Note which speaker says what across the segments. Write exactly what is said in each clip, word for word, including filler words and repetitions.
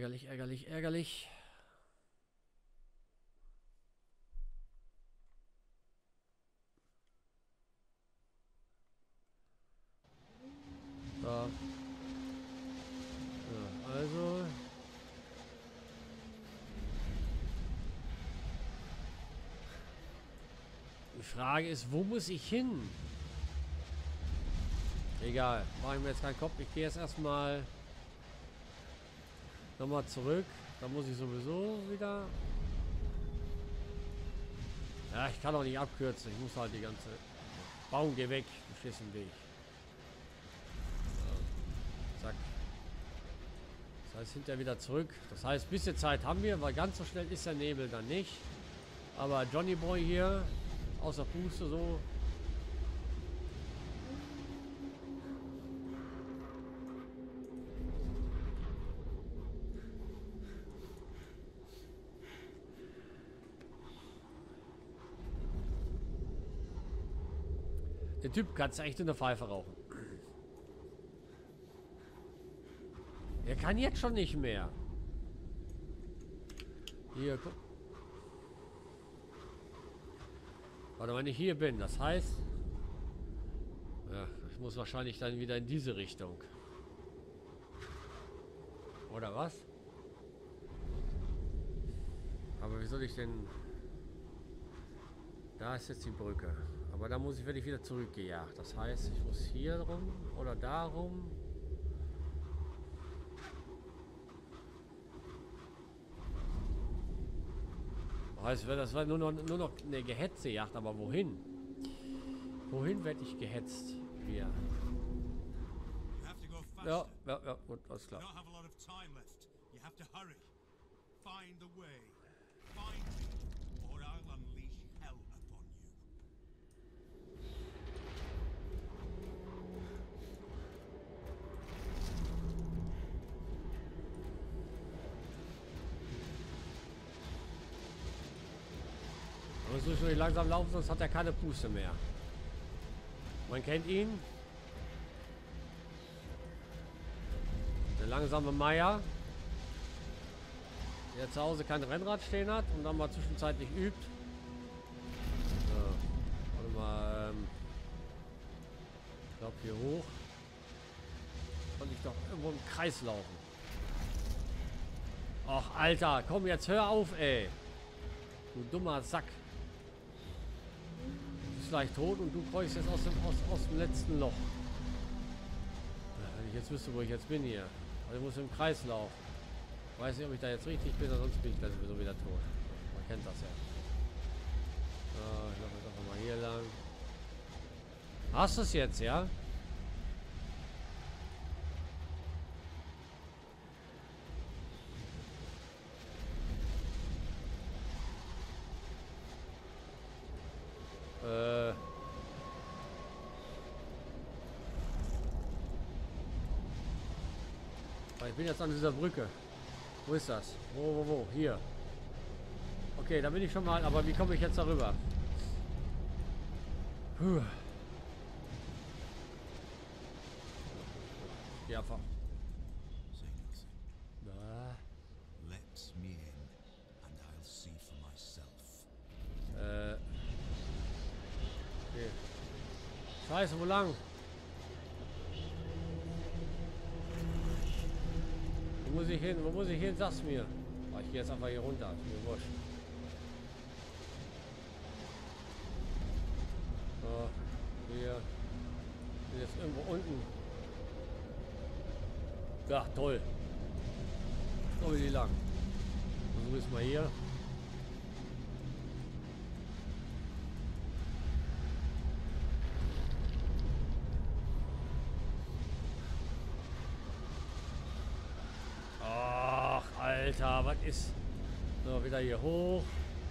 Speaker 1: ärgerlich, ärgerlich, ärgerlich. So. Ja, also. Die Frage ist, wo muss ich hin? Egal, mache ich mir jetzt keinen Kopf. Ich gehe jetzt erstmal nochmal zurück. Da muss ich sowieso wieder. Ja, ich kann auch nicht abkürzen. Ich muss halt die ganze. Baum, geh weg. Du stehst im Weg. So. Zack. Das heißt, hinterher wieder zurück. Das heißt, ein bisschen Zeit haben wir, weil ganz so schnell ist der Nebel dann nicht. Aber Johnny Boy hier, außer Puste so. Der Typ kann echt in der Pfeife rauchen. Er kann jetzt schon nicht mehr. Hier, guck. Warte, wenn ich hier bin, das heißt... Ja, ich muss wahrscheinlich dann wieder in diese Richtung. Oder was? Aber wie soll ich denn... Da ist jetzt die Brücke. Aber da muss ich, werde ich wieder zurückgejagt. Das heißt, ich muss hier rum oder da rum. Das heißt, das war nur noch, nur noch eine gehetzte Jagd, aber wohin? Wohin werde ich gehetzt? Hier. Ja, ja, ja, gut, alles klar. Aber so schnell langsam laufen, sonst hat er keine Puste mehr. Man kennt ihn. Der langsame Meier, der zu Hause kein Rennrad stehen hat und dann mal zwischenzeitlich übt. So, warte mal. Ähm, ich glaube hier hoch. Konnte ich doch irgendwo im Kreis laufen. Ach, Alter, komm jetzt, hör auf, ey. Du dummer Sack. Du bist gleich tot und du kreuchst jetzt aus dem, aus, aus dem letzten Loch. Wenn ich jetzt wüsste, wo ich jetzt bin hier. Also ich muss im Kreis laufen. Ich weiß nicht, ob ich da jetzt richtig bin, sonst bin ich gleich sowieso wieder tot. Man kennt das ja. So, ich laufe jetzt einfach mal hier lang. Hast du es jetzt, ja? Äh. Ich bin jetzt an dieser Brücke. Wo ist das? Wo, wo, wo? Hier. Okay, da bin ich schon mal. Aber wie komme ich jetzt darüber? Puh. Ja, einfach. Da.
Speaker 2: Let me in and I'll see for myself.
Speaker 1: Äh. Okay. Scheiße, wo lang? Wo muss ich hin? Wo muss ich hin? Sag's mir. Oh, ich gehe jetzt einfach hier runter. Ist mir wurscht. So, hier. Bin jetzt irgendwo unten. Ja, toll. So wie die lang. Versuche ich es mal hier. Ach, Alter, was ist... So, wieder hier hoch.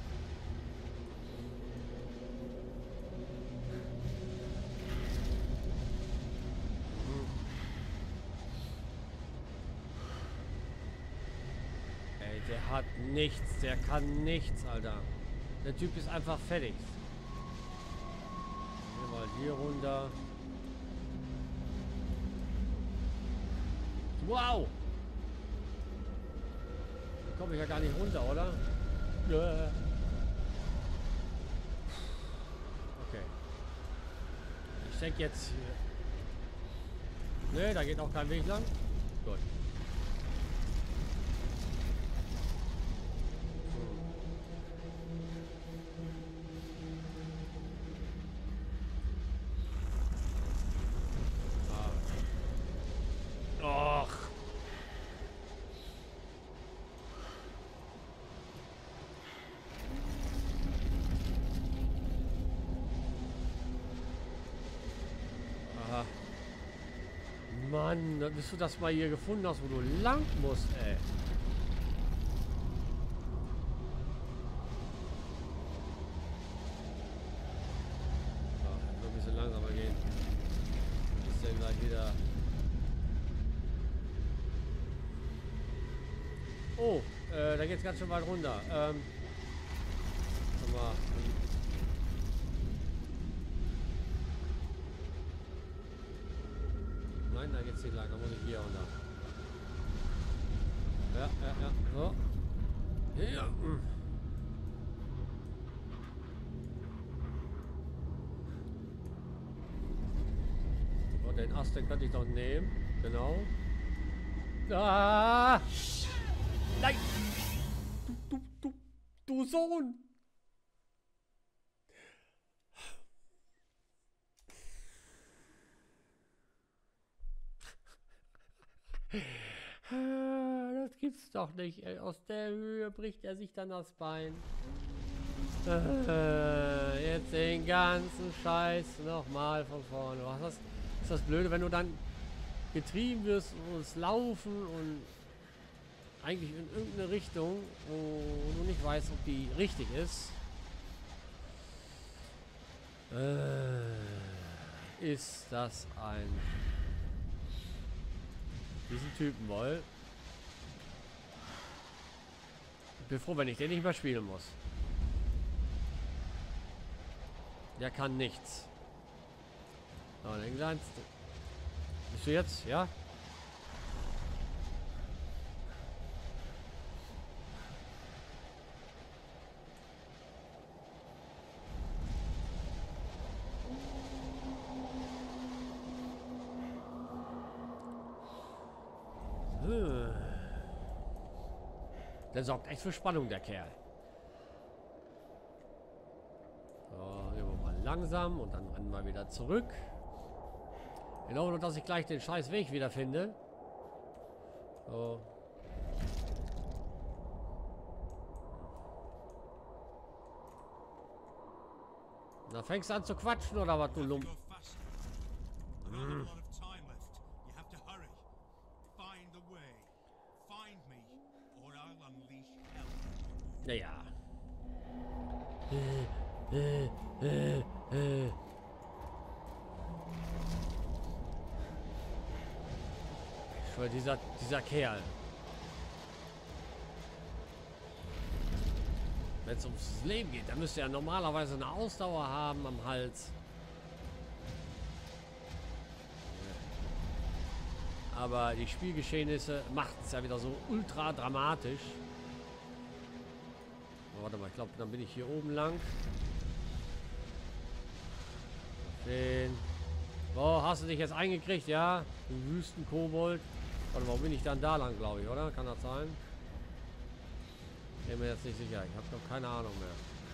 Speaker 1: Hm. Ey, der hat nichts. Der kann nichts, Alter. Der Typ ist einfach fertig. Gehen wir mal hier runter. Wow! komme ich ja gar nicht runter, oder? Ja. Okay. Ich denke jetzt hier. Ne, da geht auch kein Weg lang. Gut. Och. Aha. Mann, bis du das mal hier gefunden hast, wo du lang musst, ey. Oh, nur ein bisschen langsamer gehen. Ist ja gleich wieder. Oh, äh, da geht's ganz schön weit runter. Ähm, warte mal. Nein, da geht's nicht lang. Da muss ich hier runter. Ja, ja, ja. So. Hier. Und den Ast, den könnte ich doch nehmen. Genau. Ah! Nein! Du, du, du, du Sohn! Das gibt's doch nicht. Aus der Höhe bricht er sich dann das Bein. Jetzt den ganzen Scheiß nochmal von vorne. Was ist das, ist das Blöde, wenn du dann getrieben wirst und es laufen und eigentlich in irgendeine Richtung, wo du nicht weißt, ob die richtig ist. Äh, ist das ein diesen Typen wohl? Ich bin froh, wenn ich den nicht mehr spielen muss. Der kann nichts. Aber den kleinsten. Bist du jetzt? Ja? Der sorgt echt für Spannung, der Kerl. So, hier mal langsam und dann rennen wir wieder zurück. Genau, nur dass ich gleich den scheiß Weg wieder finde. So. Da fängst du an zu quatschen oder was, du Lump? Hm. Naja. Äh, äh, äh, äh. Ich schwör, dieser, dieser Kerl. Wenn es ums Leben geht, dann müsste er normalerweise eine Ausdauer haben am Hals. Aber die Spielgeschehnisse machten es ja wieder so ultra dramatisch. Oh, warte mal, ich glaube, dann bin ich hier oben lang. Den. Oh, hast du dich jetzt eingekriegt, ja? Du Wüstenkobold. Warte, warum bin ich dann da lang, glaube ich, oder? Kann das sein? Ich bin mir jetzt nicht sicher. Ich habe noch keine Ahnung mehr.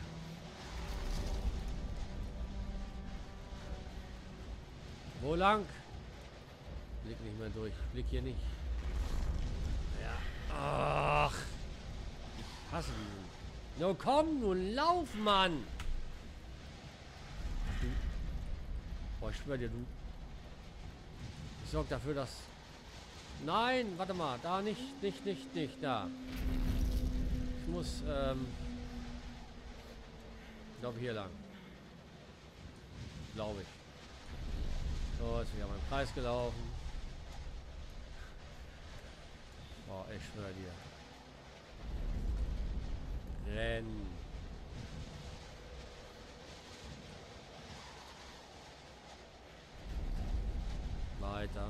Speaker 1: Wo lang? Blick nicht mehr durch. Blick hier nicht. Ja. Ach. Ich hasse diesen. No, komm, nun lauf, Mann! Du. Boah, ich schwör dir, du. Ich sorge dafür, dass. Nein, warte mal, da nicht, nicht, nicht, nicht, da. Ich muss, ähm. Ich glaube hier lang. Glaube ich. So, ist wieder mein Kreis gelaufen. Boah, ich schwör dir. Rennen. Weiter.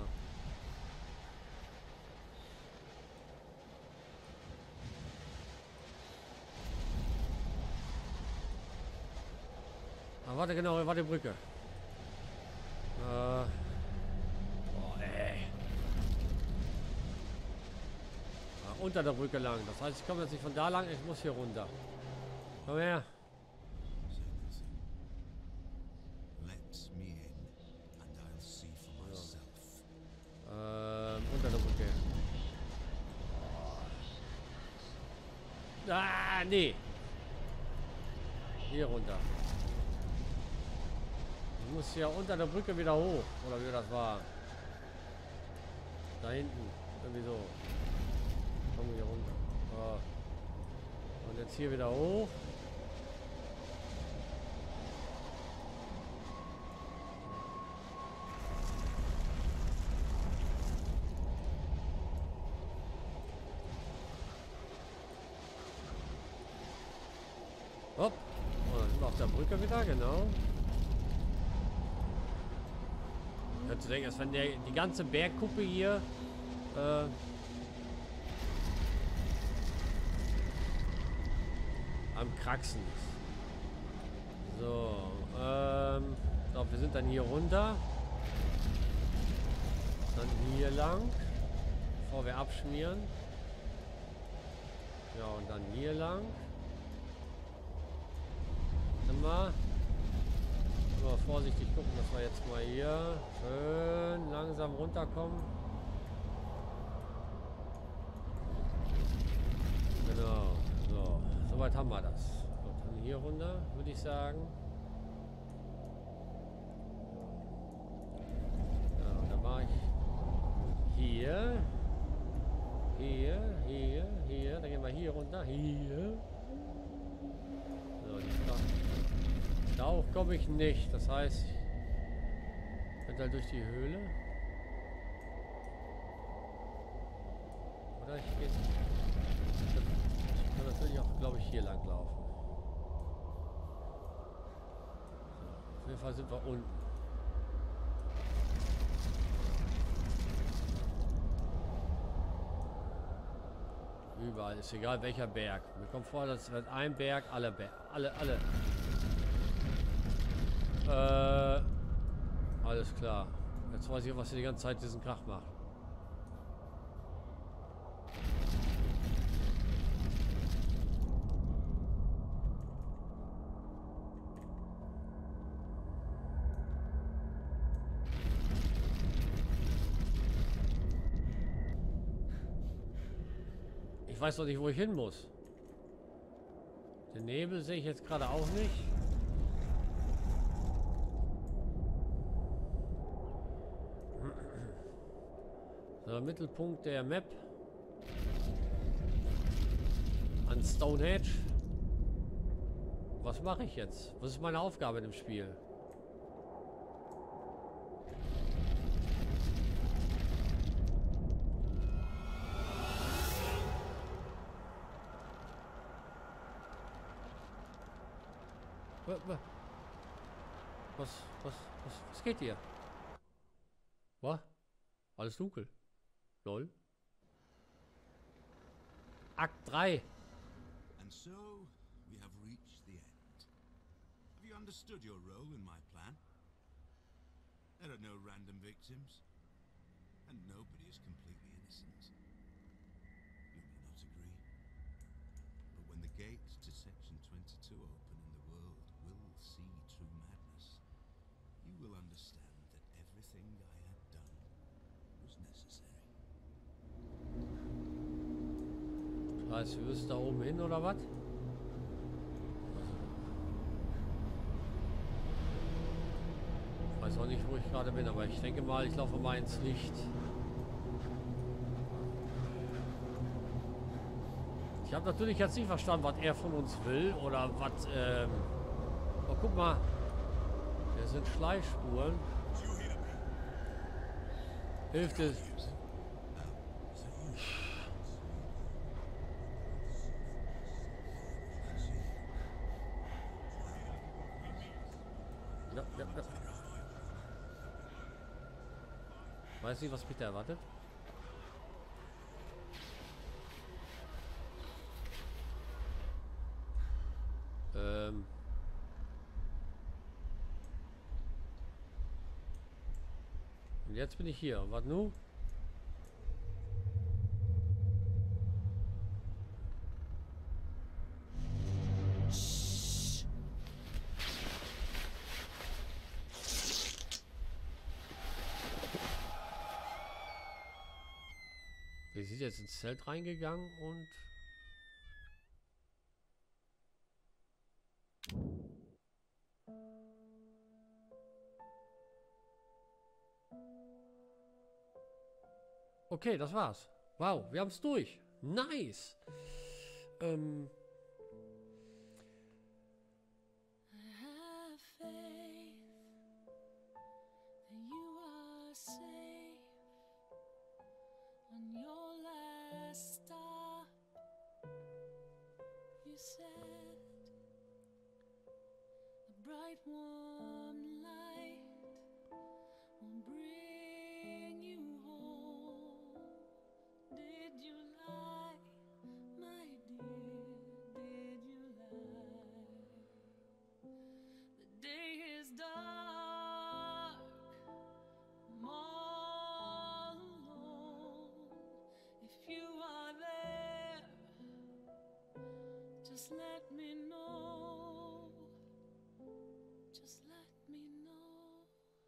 Speaker 1: Ah, warte, genau, warte, Brücke. Äh. Boah, ey. Ah, unter der Brücke lang. Das heißt, ich komme jetzt nicht von da lang, ich muss hier runter. Komm her.
Speaker 2: Say nothing. Let me in, and I'll see for myself.
Speaker 1: Ähm, unter der Brücke. Ah, nee. Hier runter. Ich muss ja unter der Brücke wieder hoch. Oder wie das war. Da hinten. Irgendwie so. Kommen wir hier runter. So. Und jetzt hier wieder hoch. Hopp. Und dann sind wir auf der Brücke wieder, genau. Ich könnte denken, als wenn der, die ganze Bergkuppe hier äh, am Kraxen ist. So, ähm, ich glaube, wir sind dann hier runter. Dann hier lang, bevor wir abschmieren. Ja, und dann hier lang. Immer. Immer vorsichtig gucken, dass wir jetzt mal hier schön langsam runterkommen. Genau. So, soweit haben wir das. Gut, dann hier runter, würde ich sagen. Ja, und da war ich hier. Hier, hier, hier. Dann gehen wir hier runter. Hier. So, die Stadt. Da hoch komme ich nicht. Das heißt, ich könnte halt durch die Höhle. Oder ich gehe. Ich kann natürlich auch, glaube ich, hier lang laufen. So, auf jeden Fall sind wir unten. Überall ist egal welcher Berg. Mir kommt vor, dass wird ein Berg, alle Berg, alle, alle. Äh, alles klar. Jetzt weiß ich, was ihr die ganze Zeit diesen Krach macht. Ich weiß doch nicht, wo ich hin muss. Den Nebel sehe ich jetzt gerade auch nicht. So, Mittelpunkt der Map. An Stonehenge. Was mache ich jetzt? Was ist meine Aufgabe in dem Spiel? Was, was, was, was geht hier? Was? Alles dunkel. Lol. Akt drei.
Speaker 2: And so, we have reached the end. Have you understood your role in my plan? There are no random victims, and nobody is completely innocent. You may not agree, but when the gates to Section twenty-two open and the world will see true madness, you will understand that everything I had done was necessary.
Speaker 1: Heißt, wir müssen da oben hin oder was? Ich weiß auch nicht, wo ich gerade bin, aber ich denke mal, ich laufe mal ins Licht. Ich habe natürlich jetzt nicht verstanden, was er von uns will oder was. Ähm oh, guck mal, hier sind Schleichspuren. Hilft es? Ja, ja, ja. Weiß nicht, was mich da erwartet. Ähm. Und jetzt bin ich hier. Und was nun? Wir sind jetzt ins Zelt reingegangen und... Okay, das war's. Wow, wir haben es durch. Nice. Ähm...
Speaker 3: Bright warm light will bring you home. Did you lie, my dear? Did you lie? The day is dark, I'm all alone. If you are there, just let me know. Just let me know.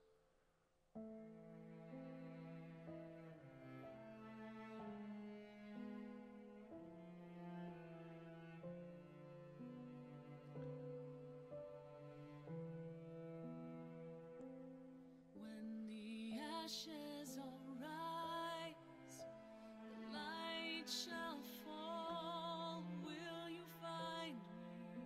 Speaker 3: When the ashes arise, the light shall fall. Will you find me?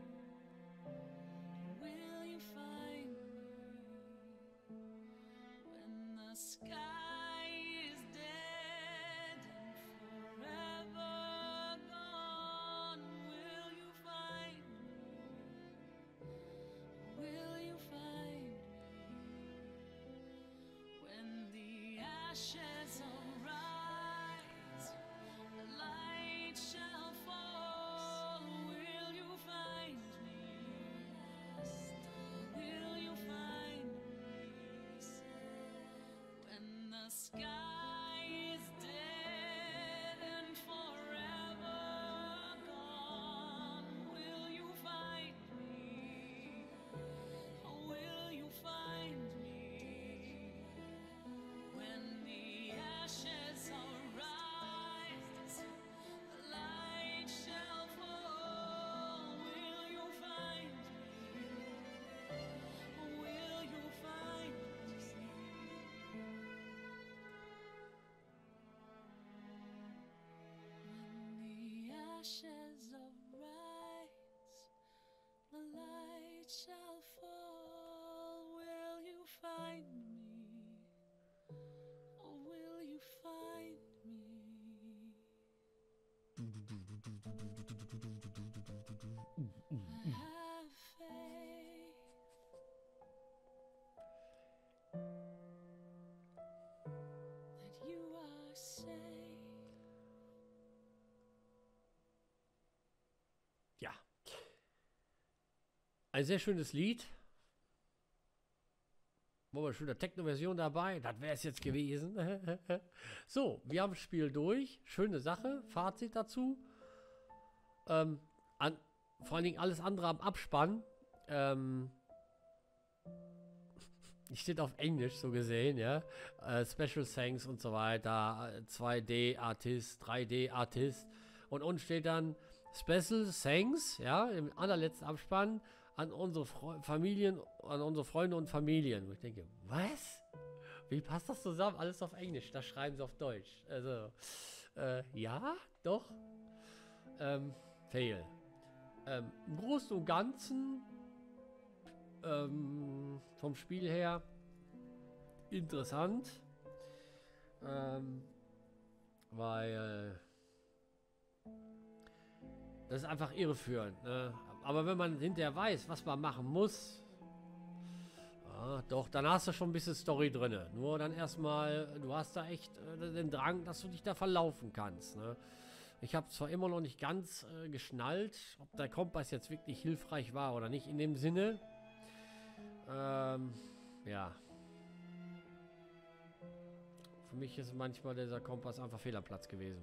Speaker 3: Will you find me when the sky is dead and forever gone? Will you find me? Will you find me when the ashes arise? The light shall fall. Will you find me? Will you find me when the sky is dead and forever gone? Will you find me? Will you find me when the ashes arise? The light shall fall. Will you find me? Will you find me? When the ashes arise, the light shall fall. Will you find me? Or will you find me? I have faith that you are safe.
Speaker 1: Ja. Ein sehr schönes Lied. Wo wir schon der Techno-Version dabei. Das wäre es jetzt gewesen. So, wir haben das Spiel durch. Schöne Sache. Fazit dazu. Ähm, an, vor allen Dingen alles andere am Abspann. Ähm, steht auf Englisch so gesehen, ja. Äh, Special Thanks und so weiter. zwei D Artist, drei D Artist. Und unten steht dann Special Thanks, ja, im allerletzten Abspann an unsere Fre Familien, an unsere Freunde und Familien. Wo ich denke, was? Wie passt das zusammen? Alles auf Englisch, das schreiben sie auf Deutsch. Also, äh, ja, doch. Ähm, fail. Ähm, im Großen und Ganzen, ähm, vom Spiel her, interessant. Ähm, weil, das ist einfach irreführend, ne? Aber wenn man hinterher weiß, was man machen muss, ja, doch, dann hast du schon ein bisschen Story drin. Nur dann erstmal, du hast da echt äh, den Drang, dass du dich da verlaufen kannst, ne? Ich habe zwar immer noch nicht ganz äh, geschnallt, ob der Kompass jetzt wirklich hilfreich war oder nicht in dem Sinne. Ähm, ja. Für mich ist manchmal dieser Kompass einfach fehl am Platz gewesen.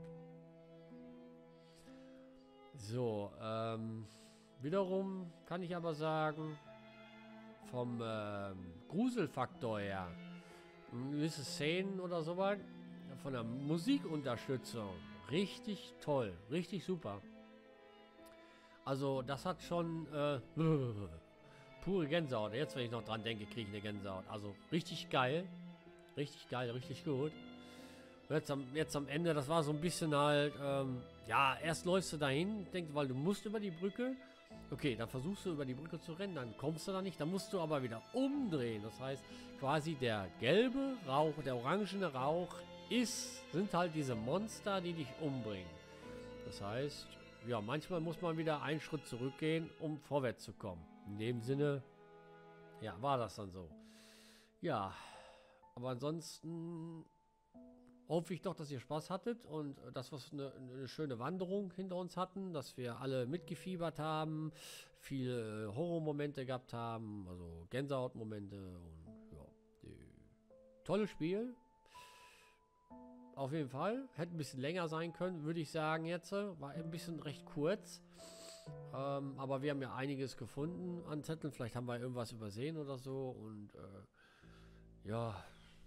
Speaker 1: So, ähm, wiederum kann ich aber sagen, vom ähm, Gruselfaktor her, gewisse Szenen oder sowas, von der Musikunterstützung, richtig toll, richtig super. Also das hat schon äh, pure Gänsehaut. Jetzt, wenn ich noch dran denke, kriege ich eine Gänsehaut. Also richtig geil, richtig geil, richtig gut. Jetzt am, jetzt am Ende, das war so ein bisschen halt, ähm, ja, erst läufst du dahin, denkst, weil du musst über die Brücke. Okay, dann versuchst du über die Brücke zu rennen, dann kommst du da nicht, dann musst du aber wieder umdrehen. Das heißt, quasi der gelbe Rauch, der orangene Rauch ist, sind halt diese Monster, die dich umbringen. Das heißt, ja, manchmal muss man wieder einen Schritt zurückgehen, um vorwärts zu kommen. In dem Sinne, ja, war das dann so. Ja, aber ansonsten hoffe ich doch, dass ihr Spaß hattet und dass wir eine, eine schöne Wanderung hinter uns hatten, dass wir alle mitgefiebert haben, viele Horrormomente gehabt haben, also Gänsehautmomente und ja, die, tolles Spiel. Auf jeden Fall, hätte ein bisschen länger sein können, würde ich sagen jetzt, war ein bisschen recht kurz, ähm, aber wir haben ja einiges gefunden an Zetteln, vielleicht haben wir irgendwas übersehen oder so und äh, ja,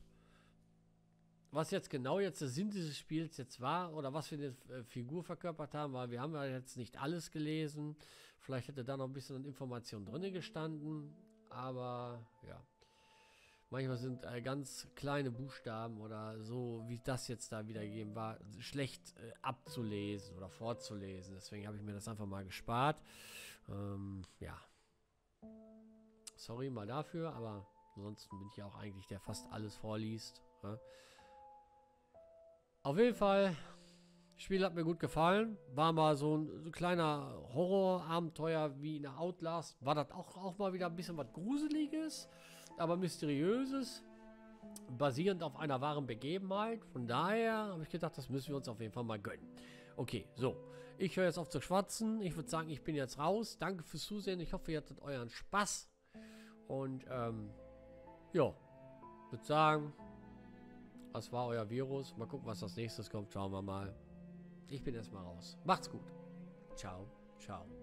Speaker 1: was jetzt genau jetzt der Sinn dieses Spiels jetzt war oder was wir eine äh, Figur verkörpert haben, weil wir haben ja jetzt nicht alles gelesen. Vielleicht hätte da noch ein bisschen an Informationen drin gestanden, aber ja. Manchmal sind äh, ganz kleine Buchstaben oder so, wie das jetzt da wiedergegeben war, schlecht äh, abzulesen oder vorzulesen. Deswegen habe ich mir das einfach mal gespart. Ähm, ja. Sorry mal dafür, aber ansonsten bin ich ja auch eigentlich der fast alles vorliest. Ja. Auf jeden Fall, das Spiel hat mir gut gefallen. War mal so ein, so ein kleiner Horrorabenteuer wie in der Outlast. War das auch, auch mal wieder ein bisschen was Gruseliges, aber Mysteriöses. Basierend auf einer wahren Begebenheit. Von daher habe ich gedacht, das müssen wir uns auf jeden Fall mal gönnen. Okay, so. Ich höre jetzt auf zu schwatzen. Ich würde sagen, ich bin jetzt raus. Danke fürs Zusehen. Ich hoffe, ihr hattet euren Spaß. Und, ähm, ja. Würde sagen, das war euer Virus. Mal gucken, was als nächstes kommt. Schauen wir mal. Ich bin erstmal raus. Macht's gut. Ciao, ciao.